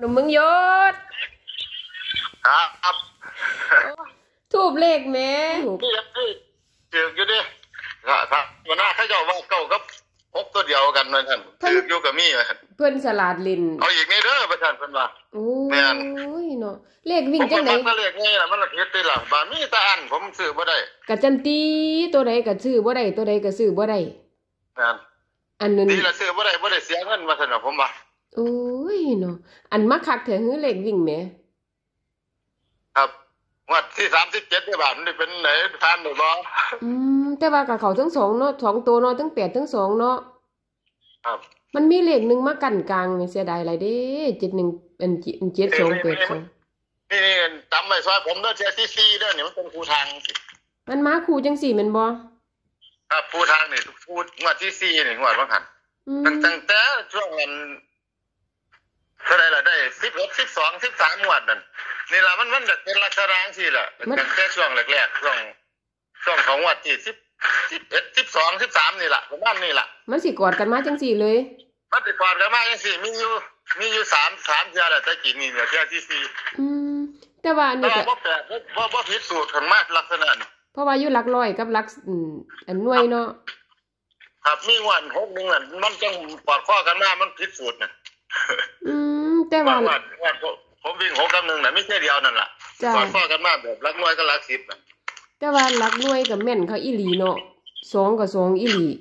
หนุ่มเมืองยศครับทูบเลขแม่นี่ถืออยู่ดิครับวันหน้าเขาเจ้าว่าเก้ากับ6ตัวเดียวกันเหมือนกันถืออยู่กับมีเพื่อนสลัดลินเอาอีกนี่เด้อประธานเพิ่นว่าโอ้ยเนาะเลขวิ่งจังได๋ผมเลขนี่ล่ะมันละเฮ็ดได้ล่ะบาดมีแต่อันผมซื้อบ่ได้กะจันตีตัวใดก็ซื้อบ่ได้ตัวใดก็ซื้อบ่ได้นั่นอันนั้นดีละซื้อบ่ได้เสียเงินว่าซั่นน่ะผมว่าโอ้ยเนาะอันมาคักแท้หือเลขวิ่งแหมครับงวดที่37นี่บาทมันเป็นไหนทานได้บ่แต่ว่าก็เข้าทั้ง2เนาะ2ตัวเนาะทั้ง8ทั้ง2เนาะครับมันมีเลขนึงมากั้นกลางเสียดายหลายเด้71อัน7282 นี่จำไว้ซอยผมเด้อเที่ยที่4เด้อนี่มันเป็นคู่ทางสิมันมาคู่จังซี่แม่นบ่ครับคู่ทางนี่คู่งวดที่4นี่งวดว่าหั่นตั้งแต่ช่วงนั้นเท่าไหร่ล่ะได้11 12 13งวดนั่นนี่ล่ะมันจะเป็นลักษณะจังซี่ล่ะตั้งแต่ช่วงแรกๆช่วงของงวดที่11 12 13นี่ล่ะประมาณนี้ล่ะมันสิกอดกันมาจังซี่เลยมันสิกอดกันมาจังซี่มีอยู่3เทื่อแหละแต่กี้นี่เนี่ยเทื่อที่4 แต่ว่านี่ก็บ่แปลกบ่ผิดสูตรกันมาลักษณะนี้เพราะว่าอยู่หลักร้อยกับหลักอันหน่วยเนาะครับมีงวด6นึงนั่นมันจังปอดข้อกันมามันผิดสูตรน่ะแต่ว่าผมวิ่ง6กับ1น่ะไม่ใช่เดียวนั่นล่ะปอดข้อกันมาแบบหลักหน่วยกับหลัก10น่ะแต่ว่าหลักหน่วยกับแม่นเขาอีหลีเนาะ2กับ2อีหลี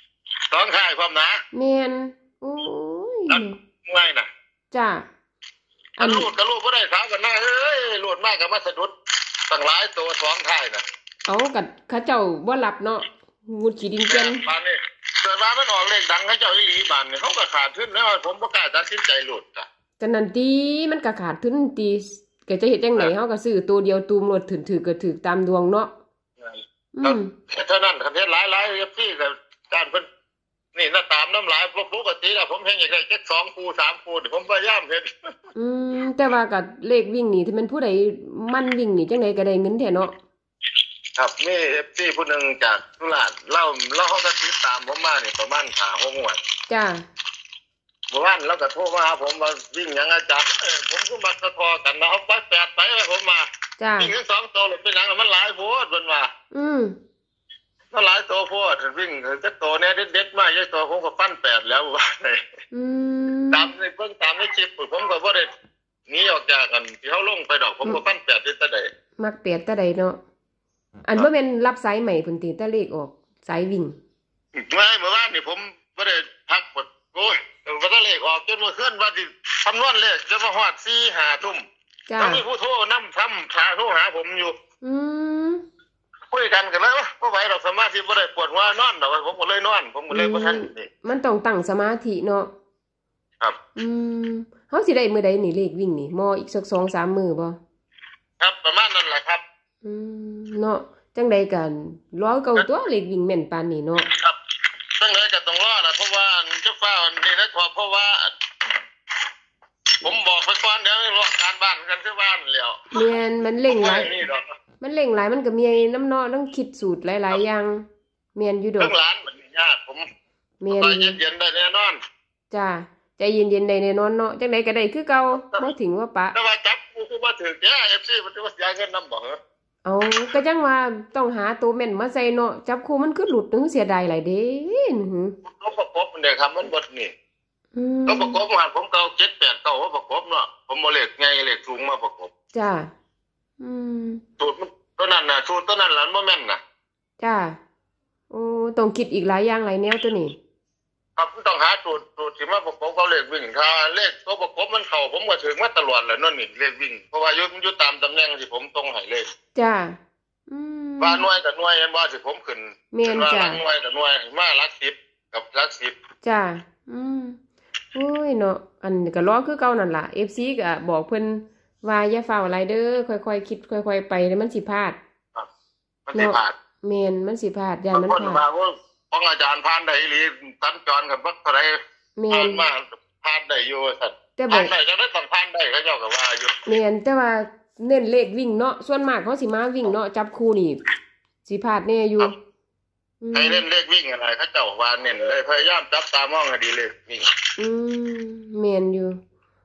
2ค่ายความนะแม่นโอ้ยง่ายน่ะจ้ะอันรูดบ่ได้สาวกันนะเอ้ยรูดมากก็มาสะดุดตั้งหลายตัว2ค่ายน่ะเอากับเขาเจ้าบ่รับเนาะงูขี้ดินเจนบานนี้เกิดว่ามันออกเลขดังเขาเจ้าอีหลีบานนี่เขาก็ขาดทุนแล้วผมบ่กล้าตัดสินใจรูดจ้ะก็นั่นติมันก็ขาดทุนติก็จะเฮ็ดจังได๋เฮาก็ซื้อตัวเดียวตูมรถถือก็ถือตามดวงเนาะเท่านั้นคันเฮ็ดหลายๆ FC ก็การเพิ่นนี่น่ะตามน้ำหลายปกติแล้วผมเฮ็ดอยากได้จัก2คู่3คู่ผมพยายามเฮ็ดแต่ว่าก็เลขวิ่งนี่ที่มันผู้ใดมันวิ่งนี่จังได๋ก็ได้เงินแท้เนาะครับมี FC ผู้นึงจากสุราษฎร์เล่าเขาก็ติดตามผมมานี่ประมาณ5-6 งวดจ้ะเมื่อวานเราก็โทรมาหาผมว่าวิ่งหยังอาจารย์ผมก็มาสะทอกันนะเอาไป8ไปให้ผมมาวิ่งทั้ง2ตัวหรือเป็นหยังมันหลายโพดเพิ่นว่ามันหลายตัวโพดวิ่งจักตัวเนี่ยเด็ดๆมาจักตัวผมก็ปั้น8แล้วว่าได้ตามในเพิ่นตามในคลิปผมก็บ่ได้หนีออกจากกันที่เฮาลงไปดอกผมก็ปั้น8ได้แต่ใดมัก8แต่ใดเนาะอันบ่แม่นรับสายใหม่พุ่นติแต่เลขออกสายวิ่งไม่เมื่อวานนี่ผมบ่ได้พักโอ้ยบ่ได้เลขออกจนเมื่อคืนว่าสิคำนวณเลขจะมาฮอด 4-5 ทุ่มแล้วมีผู้โทรนำโทรหาผมอยู่คุยกันแล้วบ่ไหวดอกสมาธิบ่ได้ปวดหัวนอนดอกผมก็เลยนอนผมก็เลยบ่ทันนี่มันต้องตั้งสมาธิเนาะครับเฮาสิได้มื้อใดนี่เลขวิ่งนี่มออีกสัก 2-3 มื้อบ่ครับประมาณนั้นแหละครับเนาะจังได๋กันรอเก่าตัวเลขวิ่งแม่นปานนี้เนาะครับจังได๋ก็ต้องรอนะเพราะว่าจะฟ้านี่นะเพราะว่าผมบอกไปก่อนเดี๋ยวรอการบ้านกันที่บ้านแล้วแม่นมันเร่งหลายมันก็มีน้ำเนาะต้องคิดสูตรหลายๆอย่างแม่นอยู่ดอกทั้งร้านมันยากผมแม่นเย็นๆได้แน่นอนจ้าใจเย็นๆได้แน่นอนเนาะจังได๋ก็ได้คือเก่าบ่ถึงว่าปะแต่ว่าจับกูคือบ่ถึกแท้ FC มันสิว่าเสียเงินนำบ่เหรอเอาก็จังว่าต้องหาตัวแม่นมาใส่เนาะจับคู่มันคือหลุดนึงเสียดายหลายเด้เขาประกบมันได้ครับมันบ่นี่เขาประกบมาผมเก่า7 8เก่าว่าประกบเนาะผมบ่เลขใหญ่เลขสูงมาประกบจ้าสูตรตัวนั้นน่ะสูตรตัวนั้นล่ะมันบ่แม่นน่ะจ้าโอ้ต้องคิดอีกหลายอย่างหลายแนวตัวนี้ครับต้องหาสูตรที่มาประกบเขาเลขวิ่งถ้าเลขเขาประกบมันเข้าผมก็ถึงมาตลอดแหละนั่นนี่เลขวิ่งเพราะว่าอยู่ตามตำแหน่งที่ผมต้องให้เลขจ้าว่าหน่วยกับหน่วยอันว่าสิผมขึ้นว่าหน่วยกับหน่วยมาหลัก10กับหลัก10 จ้าโอ้ยเนาะอันก็รอคือเก่านั่นล่ะ FC ก็บอกเพิ่นว่าอย่าฟ้าวอะไรเด้อค่อยๆคิดค่อยๆไปแล้วมันสิพลาดมันสิพลาดแม่นมันสิพลาดย่านมันพลาดของอาจารย์พานได้อีหลีสัญจรกันบ่เท่าใดผ่านมาผ่านได้อยู่ซั่นผ่านได้จังได๋ต้องผ่านได้เขาเจ้าก็ว่าอยู่แม่นแต่ว่าเน้นเลขวิ่งเนาะส่วนมากเขาสิมาวิ่งเนาะจับคู่นี่สิพลาดแน่อยู่ให้เล่นเลขวิ่งอะไรเขาเจ้าว่าเน้นเลยพยายามจับตามองให้ดีเลขวิ่งแม่นอยู่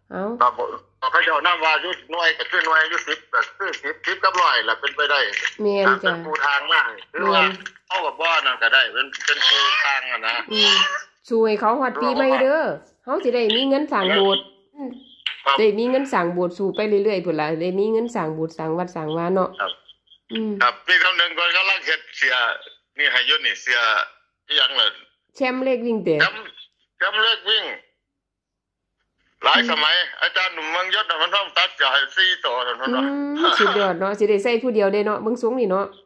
เอาเขาเจ้าน้ำว่ายุดหน่วยก็คือหน่วยยุด10ก็คือ10กับ100ล่ะเป็นไปได้แม่นจ้ะเป็นปูทางมากคือว่าเอากับบ่อนั่นก็ได้เป็นปูทางอ่ะนะช่วยเขาฮอดปีใหม่เด้อเฮาสิได้มีเงินสร้างโบสถ์ได้มีเงินสร้างโบสถ์สู่ไปเรื่อยๆพุ่นล่ะได้มีเงินสร้างโบสถ์สร้างวัดสร้างวาเนาะครับปีคำนึงก่อนกำลังเฮ็ดเสียนี่ให้ยุดนี่เสียอีหยังล่ะแชมป์เลขวิ่งเด้แชมป์เลขวิ่งหลายสมัยอาจารย์หนุ่มเมืองยศมันต้องตัดจ่าย4ตัวเท่านั้นสุดยอดเนาะสิได้ใส่ผู้เดียวได้เนาะเบิ่งสูงนี่เนาะ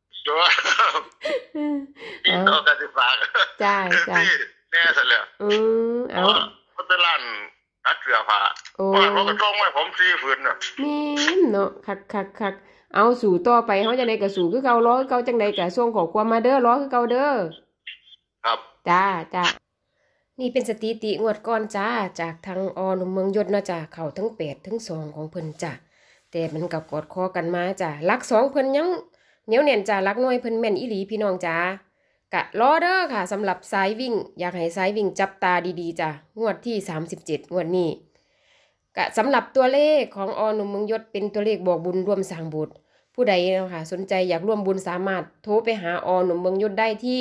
ตัวกันสิฝากจ้าแน่ซะแล้วเอามันเป็นร้านตัดเสื้อผ้าเพราะก็ต้องไว้ผม4ฝืนน่ะแม่นเนาะคักเอาสู่ต่อไปเฮาจังได๋ก็สู่คือเก่ารอคือเก่าจังได๋ก็ส่งข้อความมาเด้อรอคือเก่าเด้อครับจ้านี่เป็นสถิติงวดก่อนจ้าจากทางหนุ่มเมืองยศเนาะจ้าเข้าทั้ง8ทั้ง2ของเพิ่นจ้าแต่มันก็กอดคอกันมาจ้าหลัก2เพิ่นยังเหนียวแน่นจ้าหลักหน่วยเพิ่นแม่นอีหลีพี่น้องจ้ากะรอเด้อค่ะสำหรับสายวิ่งอยากให้สายวิ่งจับตาดีๆจ้างวดที่37งวดนี้กะสำหรับตัวเลขของหนุ่มเมืองยศเป็นตัวเลขบอกบุญร่วมสร้างโบสถ์ผู้ใดนะคะสนใจอยากร่วมบุญสามารถโทรไปหาหนุ่มเมืองยศได้ที่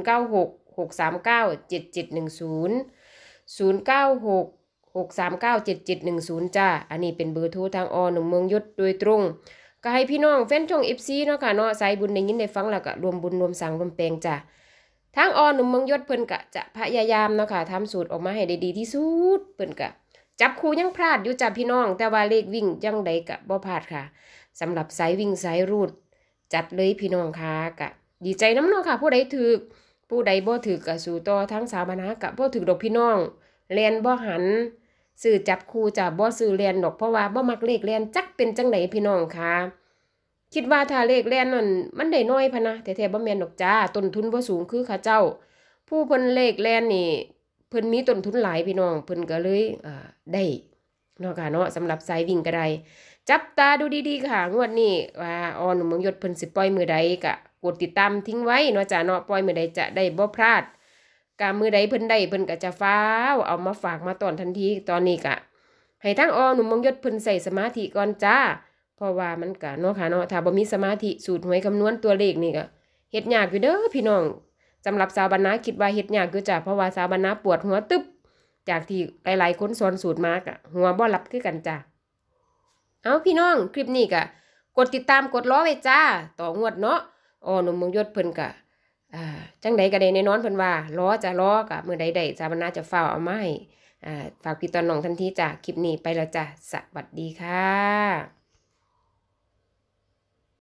0966397710 จ้าอันนี้เป็นเบอร์โทรทางหนุ่มเมืองยศโดยตรงก็ให้พี่น้องแฟนช่อง FC เนาะค่ะเนาะสายบุญได้ยินได้ฟังแล้วก็รวมบุญรวมสร้างรวมแปลงจ้าทางหนุ่มเมืองยศเพิ่นก็จะพยายามเนาะค่ะทำสูตรออกมาให้ได้ดีที่สุดเพิ่นก็จับคู่ยังพลาดอยู่จ้าพี่น้องแต่ว่าเลขวิ่งจังใดก็บ่พลาดค่ะสำหรับสายวิ่งสายรูดจัดเลยพี่น้องค่ะก็ดีใจน้ำเนาะค่ะผู้ใดถูกผู้ใดบ่ถูกก็สู่ต่อทั้งสาวบรรณะก็บ่ถูกดอกพี่น้องแล่นบ่หันซื้อจับคู่จ้าบ่ซื้อแล่นดอกเพราะว่าบ่มักเลขแล่นจักเป็นจังไดพี่น้องค่ะคิดว่าถ้าเลขแล่นนั่นมันได้น้อยพะนะแต่แท้บ่แม่นดอกจ้าต้นทุนบ่สูงคือเขาเจ้าผู้เพิ่นเลขแล่นนี่เพิ่นมีต้นทุนหลายพี่น้องเพิ่นก็เลยได้เนาะค่ะเนาะสำหรับสายวิ่งก็ได้จับตาดูดีๆค่ะงวดนี้ว่าหนุ่มเมืองยศเพิ่นสิปล่อยมื้อใดก็กดติดตามทิ้งไว้เนาะจ้าเนาะปล่อยมื้อใดจะได้บ่พลาดกะมื้อใดเพิ่นได้เพิ่นก็จะฟ้าวเอามาฝากมาตอนทันทีตอนนี้ก็ให้ทั้งหนุ่มเมืองยศเพิ่นใส่สมาธิก่อนจ้าเพราะว่ามันก็เนาะค่ะเนาะถ้าบ่มีสมาธิสูตรหวยคำนวณตัวเลขนี่ก็เฮ็ดยากอยู่เด้อพี่น้องสำหรับสาวบรรณะคิดว่าเฮ็ดยากอยู่จ้าเพราะว่าสาวบรรณะปวดหัวตึ๊บจากที่หลายๆคนสอนสูตรมากะหัวบ่รับคือกันจ้าเอาพี่น้องคลิปนี้ก็กดติดตามกดล้อไว้จ้าต่องวดเนาะหนุ่มเมืองยศเพิ่นก็จังใดก็ได้แน่นอนเพิ่นว่าล้อจะล้อกะมื้อใดได้สาวบรรณะจะฟ้าวเอามาให้ฝากพี่ตอนน้องทันทีจ้าคลิปนี้ไปแล้วจ้าสวัสดีค่ะ